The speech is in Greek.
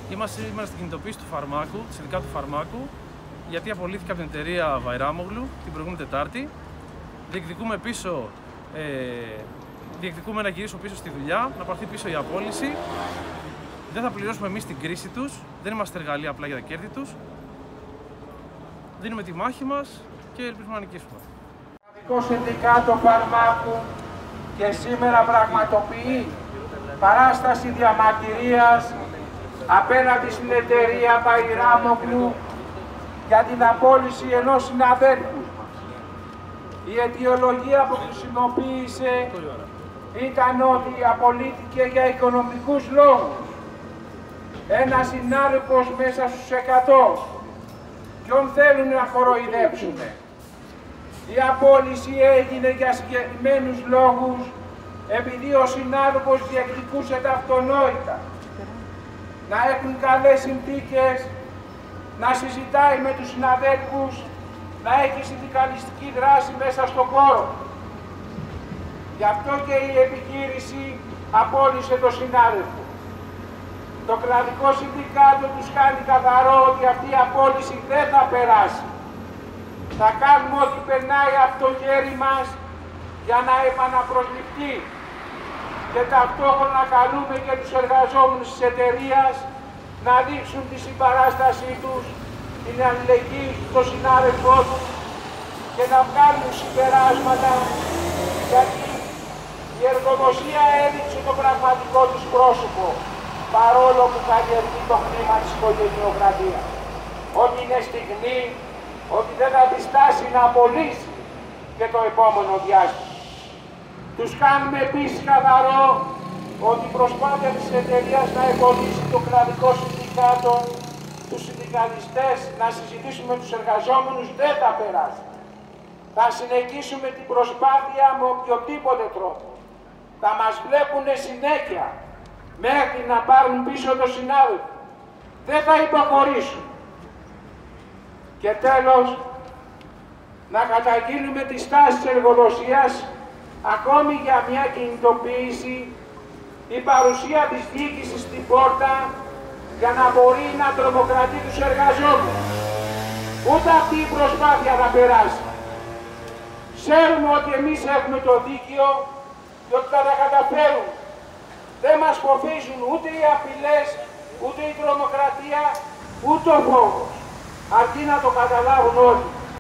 Είμαστε στην κινητοποίηση του φαρμάκου, τη συνδικάτου του φαρμάκου, γιατί απολύθηκε από την εταιρεία Βαϊράμογλου την προηγούμενη Τετάρτη. Διεκδικούμε να γυρίσουμε πίσω στη δουλειά, να πάρθει πίσω η απόλυση. Δεν θα πληρώσουμε εμείς την κρίση τους, δεν είμαστε εργαλεία απλά για τα κέρδη τους. Δίνουμε τη μάχη μας και ελπίζουμε να νικήσουμε. Το Συνδικάτο Φαρμάκου και σήμερα πραγματοποιεί παράσταση διαμαρτυρίας απέναντι στην εταιρεία Βαϊράμογλου για την απόλυση ενός συναδέλφου. Η αιτιολογία που χρησιμοποίησε ήταν ότι απολύθηκε για οικονομικούς λόγους. Ένας συνάδελφος μέσα στους 100. Ποιον θέλουν να κοροϊδέψουν. Η απόλυση έγινε για συγκεκριμένους λόγους, επειδή ο συνάδελφος διεκδικούσε τα αυτονόητα. Να έχουν καλές συνθήκες, να συζητάει με τους συναδέλφους, να έχει συνδικαλιστική δράση μέσα στον χώρο. Γι' αυτό και η επιχείρηση απόλυσε τον συνάδελφο. Το κρατικό συνδικάτο τους κάνει καθαρό ότι αυτή η απόλυση δεν θα περάσει. Θα κάνουμε ό,τι περνάει από το χέρι μας για να επαναπροσληφθεί. Και ταυτόχρονα καλούμε και τους εργαζόμενους της εταιρείας να δείξουν τη συμπαράστασή τους, την αλληλεγγύη στον συνάδελφό τους και να βγάλουν συμπεράσματα, γιατί η εργοδοσία έδειξε το πραγματικό της πρόσωπο, παρόλο που καλλιεργεί το χρήμα της οικογενειοκρατίας. Ότι είναι στιγμή, ότι δεν θα διστάσει να απολύσει και το επόμενο διάστημα. Τους κάνουμε επίσης καθαρό ότι η προσπάθεια της εταιρείας να εμποδίσει το κρατικό συνδικάτο, τους συνδικαλιστές, να συζητήσουμε με τους εργαζόμενους δεν θα περάσει. Θα συνεχίσουμε την προσπάθεια με οποιοδήποτε τρόπο. Θα μας βλέπουν συνέχεια μέχρι να πάρουν πίσω το συνάδελφο. Δεν θα υποχωρήσουν. Και τέλος, να καταγγείλουμε τη στάση της εργοδοσίας, ακόμη για μια κινητοποίηση, η παρουσία της διοίκησης στην πόρτα για να μπορεί να τρομοκρατεί τους εργαζόμενους. Ούτε αυτή η προσπάθεια θα περάσει. Ξέρουμε ότι εμείς έχουμε το δίκαιο και ότι θα τα καταφέρουμε. Δεν μας φοβίζουν ούτε οι απειλές, ούτε η τρομοκρατία, ούτε ο φόβος. Αρκεί να το καταλάβουν όλοι.